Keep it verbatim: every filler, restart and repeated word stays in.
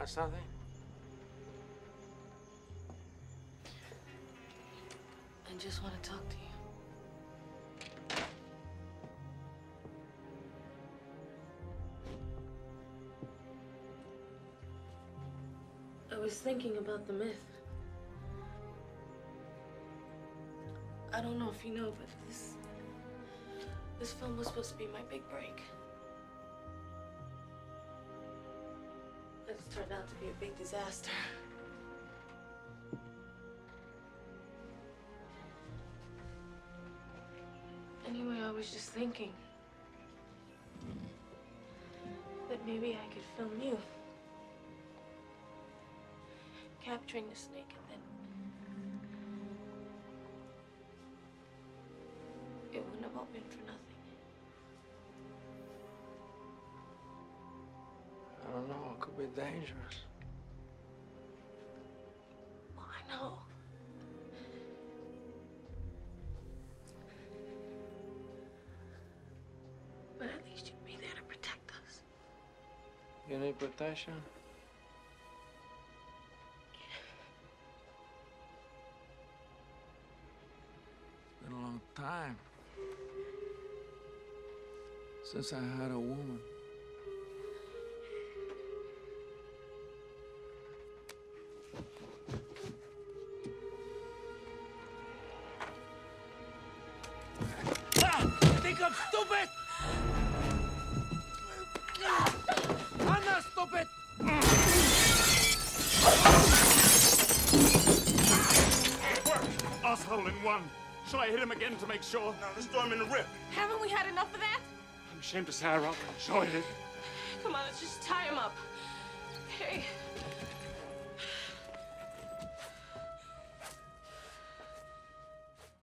got something? I just want to talk to you. I was thinking about the myth. I don't know if you know, but this this film was supposed to be my big break. But it's turned out to be a big disaster. Anyway, I was just thinking that maybe I could film you capturing the snake, and then it wouldn't have all been for nothing. I don't know. It could be dangerous. Well, I know. But at least you'd be there to protect us. You need protection? It's been a long time since I had a woman. Ah! You think I'm stupid? I'm not stupid! It worked! Asshole in one. Shall I hit him again to make sure? No, let's throw him in the rip. Haven't we had enough of that? I'm ashamed to say I rather enjoyed it. Come on, let's just tie him up. Hey.